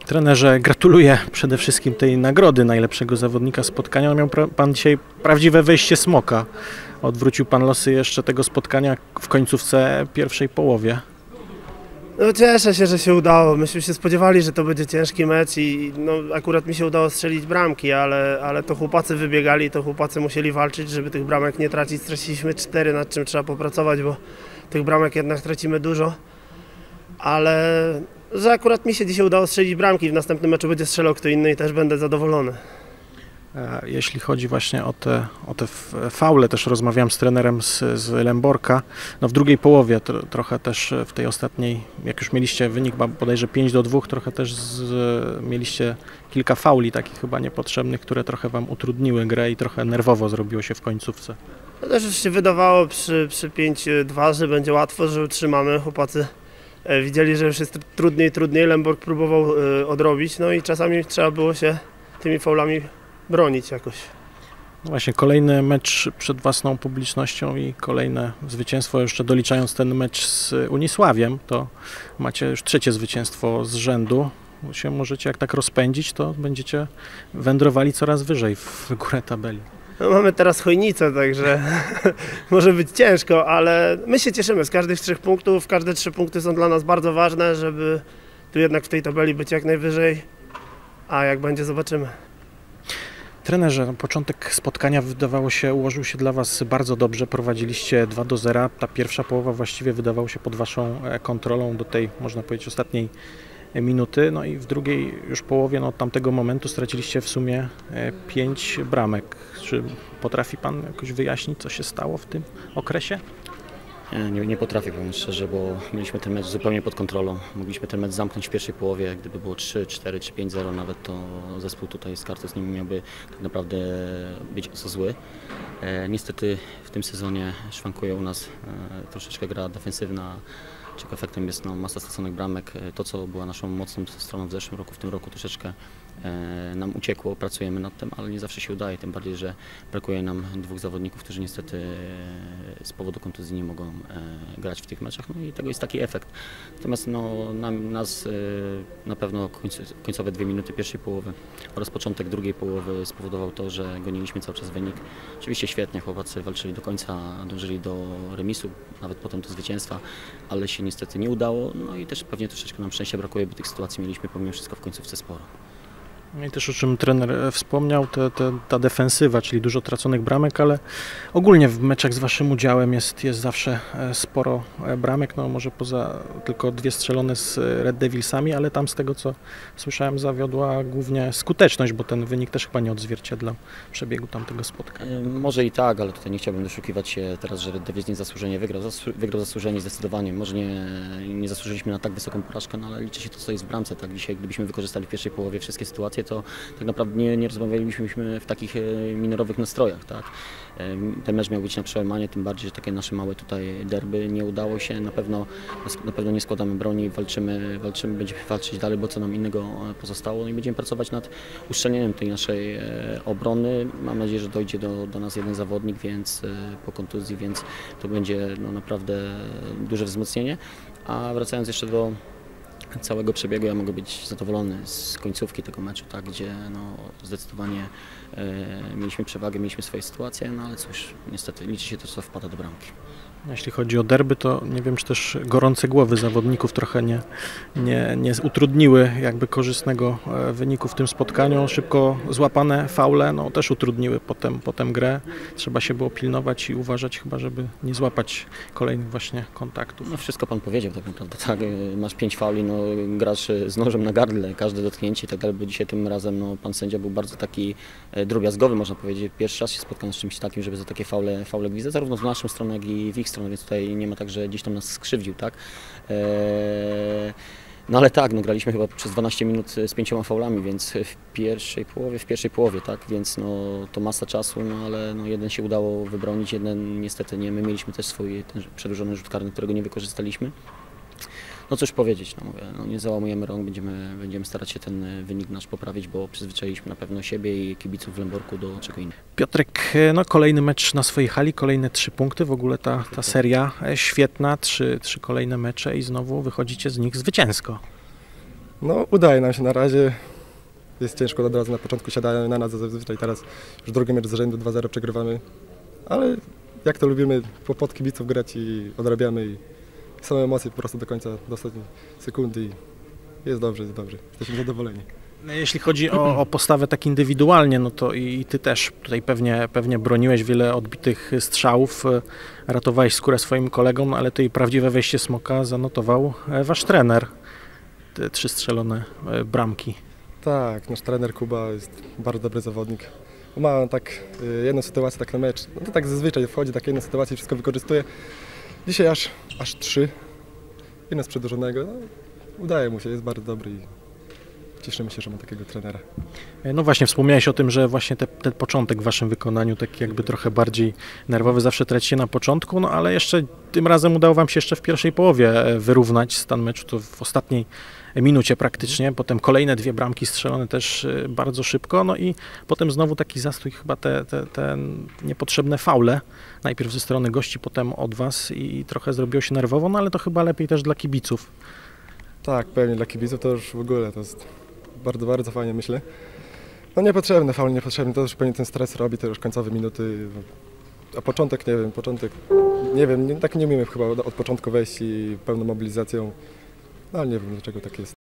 Trenerze, gratuluję przede wszystkim tej nagrody najlepszego zawodnika spotkania. Miał Pan dzisiaj prawdziwe wejście smoka. Odwrócił Pan losy jeszcze tego spotkania w końcówce pierwszej połowie. No cieszę się, że się udało. Myśmy się spodziewali, że to będzie ciężki mecz i no, akurat mi się udało strzelić bramki, ale to chłopacy wybiegali, to chłopacy musieli walczyć, żeby tych bramek nie tracić. Straciliśmy 4, nad czym trzeba popracować, bo tych bramek jednak tracimy dużo. Ale że akurat mi się dzisiaj udało strzelić bramki, w następnym meczu będzie strzelał kto inny i też będę zadowolony. Jeśli chodzi właśnie o te faule, też rozmawiałem z trenerem z Lęborka. No w drugiej połowie trochę też w tej ostatniej, jak już mieliście wynik bodajże 5-2, trochę też mieliście kilka fauli takich chyba niepotrzebnych, które trochę Wam utrudniły grę i trochę nerwowo zrobiło się w końcówce. To też już się wydawało przy 5-2, że będzie łatwo, że utrzymamy. Chłopacy widzieli, że już jest trudniej. Lębork próbował odrobić, no i czasami trzeba było się tymi faulami bronić jakoś. No właśnie, kolejny mecz przed własną publicznością i kolejne zwycięstwo, jeszcze doliczając ten mecz z Unisławiem, to macie już trzecie zwycięstwo z rzędu. Się możecie jak tak rozpędzić, to będziecie wędrowali coraz wyżej w górę tabeli. No, mamy teraz Chojnicę, także może być ciężko, ale my się cieszymy z każdych 3 punktów. Każde 3 punkty są dla nas bardzo ważne, żeby tu jednak w tej tabeli być jak najwyżej, a jak będzie, zobaczymy. Trenerze, początek spotkania wydawało się, ułożył się dla Was bardzo dobrze, prowadziliście 2-0, ta pierwsza połowa właściwie wydawała się pod Waszą kontrolą do tej, można powiedzieć, ostatniej minuty, no i w drugiej już połowie, no, od tamtego momentu straciliście w sumie 5 bramek. Czy potrafi Pan jakoś wyjaśnić, co się stało w tym okresie? Nie potrafię, powiem szczerze, bo mieliśmy ten mecz zupełnie pod kontrolą. Mogliśmy ten mecz zamknąć w pierwszej połowie, gdyby było 3, 4 czy 5-0 nawet, to zespół tutaj z Kartus nie miałby tak naprawdę być co zły. Niestety w tym sezonie szwankuje u nas troszeczkę gra defensywna, czego efektem jest masa straconych bramek. To, co była naszą mocną stroną w zeszłym roku, w tym roku troszeczkę nam uciekło, pracujemy nad tym, ale nie zawsze się udaje, tym bardziej, że brakuje nam 2 zawodników, którzy niestety z powodu kontuzji nie mogą grać w tych meczach, no i tego jest taki efekt. Natomiast nas na pewno końcowe 2 minuty pierwszej połowy oraz początek drugiej połowy spowodował to, że goniliśmy cały czas wynik. Oczywiście świetnie, chłopacy walczyli do końca, dążyli do remisu, nawet potem do zwycięstwa, ale się niestety nie udało, no i też pewnie troszeczkę nam szczęścia brakuje, bo tych sytuacji mieliśmy pomimo wszystko w końcówce sporo. No i też o czym trener wspomniał, ta defensywa, czyli dużo traconych bramek, ale ogólnie w meczach z Waszym udziałem jest zawsze sporo bramek, no może poza tylko 2 strzelone z Red Devilsami, ale tam z tego co słyszałem zawiodła głównie skuteczność, bo ten wynik też chyba nie odzwierciedlał przebiegu tamtego spotkania. Może i tak, ale tutaj nie chciałbym doszukiwać się teraz, że Red Devils niezasłużenie wygrał. Wygrał zasłużenie zdecydowanie. Może nie zasłużyliśmy na tak wysoką porażkę, no ale liczy się to, co jest w bramce. Tak? Dzisiaj, gdybyśmy wykorzystali w pierwszej połowie wszystkie sytuacje, to tak naprawdę nie rozmawialibyśmy w takich minorowych nastrojach. Tak? Ten mecz miał być na przełamanie, tym bardziej, że takie nasze małe tutaj derby nie udało się. Na pewno nie składamy broni, walczymy, będziemy walczyć dalej, bo co nam innego pozostało. No i będziemy pracować nad uszczelnieniem tej naszej obrony. Mam nadzieję, że dojdzie do nas jeden zawodnik, więc po kontuzji, więc to będzie naprawdę duże wzmocnienie. A wracając jeszcze do całego przebiegu, ja mogę być zadowolony z końcówki tego meczu, tak, gdzie zdecydowanie mieliśmy przewagę, mieliśmy swoje sytuacje, no ale cóż, niestety liczy się to, co wpada do bramki. Jeśli chodzi o derby, to nie wiem, czy też gorące głowy zawodników trochę nie utrudniły jakby korzystnego wyniku w tym spotkaniu. Szybko złapane faule też utrudniły potem grę. Trzeba się było pilnować i uważać chyba, żeby nie złapać kolejnych właśnie kontaktów. No wszystko Pan powiedział tak naprawdę, tak. Masz 5 fauli, grasz z nożem na gardle, każde dotknięcie i tak dalej, bo dzisiaj tym razem Pan sędzia był bardzo taki drobiazgowy, można powiedzieć. Pierwszy raz się spotkałem z czymś takim, żeby za takie faule gwizdać, zarówno w naszą stronę, jak i w ich stronę, więc tutaj nie ma tak, że gdzieś tam nas skrzywdził, tak? No ale tak, graliśmy chyba przez 12 minut z 5 faulami, więc w pierwszej połowie, tak, więc to masa czasu, ale jeden się udało wybronić, jeden niestety nie. My mieliśmy też swój ten przedłużony rzut karny, którego nie wykorzystaliśmy. No cóż powiedzieć, nie załamujemy rąk, będziemy starać się ten wynik nasz poprawić, bo przyzwyczailiśmy na pewno siebie i kibiców w Lęborku do czego innego. Piotrek, kolejny mecz na swojej hali, kolejne 3 punkty, w ogóle ta seria świetna, 3 kolejne mecze i znowu wychodzicie z nich zwycięsko. No, udaje nam się na razie. Jest ciężko od razu, na początku siadają na nas zazwyczaj, teraz już drugi mecz z rzędu 2-0 przegrywamy. Ale jak to lubimy, pod kibiców grać i odrabiamy i są emocje po prostu do końca, do ostatniej sekundy i jest dobrze, jesteśmy zadowoleni. Jeśli chodzi o postawę tak indywidualnie, no to i ty też tutaj pewnie broniłeś wiele odbitych strzałów, ratowałeś skórę swoim kolegom, ale tutaj prawdziwe wejście Smoka zanotował wasz trener. Te 3 strzelone bramki. Tak, nasz trener Kuba jest bardzo dobry zawodnik. Ma tak jedną sytuację tak na mecz, no to tak zazwyczaj wchodzi, tak jedną sytuację i wszystko wykorzystuje. Dzisiaj aż 3, jedno z przedłużonego, no, udaje mu się, jest bardzo dobry i cieszymy się, że ma takiego trenera. No właśnie, wspomniałeś o tym, że właśnie ten początek w waszym wykonaniu taki jakby trochę bardziej nerwowy, zawsze tracicie na początku, no ale jeszcze tym razem udało wam się jeszcze w pierwszej połowie wyrównać stan meczu, to w ostatniej minucie praktycznie, potem kolejne 2 bramki strzelone też bardzo szybko, no i potem znowu taki zastój, chyba te niepotrzebne faule, najpierw ze strony gości, potem od was i trochę zrobiło się nerwowo, no ale to chyba lepiej też dla kibiców. Tak, pewnie dla kibiców to już w ogóle, to jest bardzo fajnie, myślę. No niepotrzebne, faul niepotrzebne, to już pewnie ten stres robi, to już końcowe minuty. A początek, nie wiem, tak nie umiemy chyba od początku wejść i pełną mobilizacją, no ale nie wiem dlaczego tak jest.